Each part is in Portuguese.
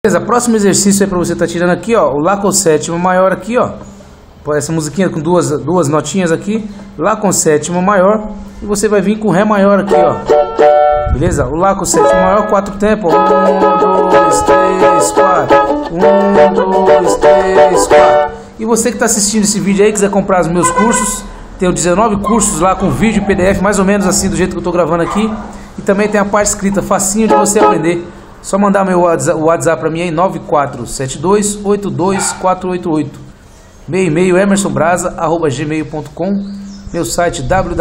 Beleza, próximo exercício é para você estar tirando aqui, ó, o Lá com sétima maior aqui, ó. Essa musiquinha com duas notinhas aqui, Lá com sétima maior, e você vai vir com Ré maior aqui, ó. Beleza? O Lá com sétima maior, 4 tempos, 1, 2, 3, 4, 1, 2, 3, 4. E você que está assistindo esse vídeo aí, quiser comprar os meus cursos, tenho 19 cursos lá com vídeo e PDF, mais ou menos assim, do jeito que eu estou gravando aqui. E também tem a parte escrita, facinho de você aprender. Só mandar meu WhatsApp para mim aí, 9472-82488. Meu e-mail emersonbrasa@gmail.com. Meu site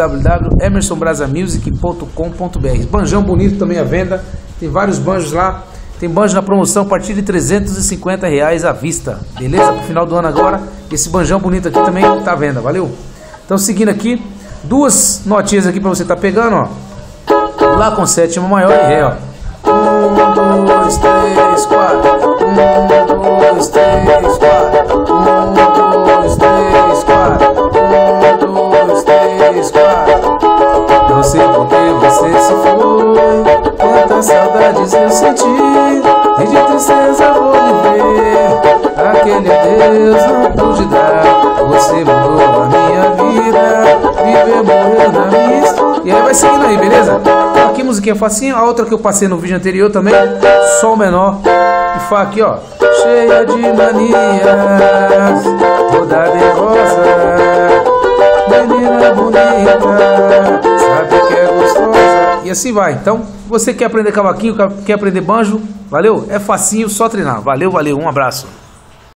www.emersonbrasamusic.com.br. Banjão bonito também à venda. Tem vários banjos lá. Tem banjo na promoção a partir de R$350 à vista. Beleza? Pro final do ano agora. Esse banjão bonito aqui também tá à venda. Valeu? Então seguindo aqui, 2 notinhas aqui para você tá pegando, ó. Lá com sétima maior e Ré, ó. 1, 2, 3, 4. 1, 2, 3, 4. 1, 2, 3, 4. 1, 2, 3, 4. Não sei por que você se foi, quantas saudades eu senti, e de tristeza vou viver. Aquele adeus não pude dar, você mudou a minha vida, viver, morrer na mista. E aí vai seguindo aí, beleza? Aqui musiquinha facinho, a outra que eu passei no vídeo anterior também, Sol menor e Fá aqui, ó. Cheia de manias, toda nervosa, menina bonita, sabe que é gostosa. E assim vai. Então, você quer aprender cavaquinho, quer aprender banjo, valeu? É facinho, só treinar. Valeu, valeu, um abraço.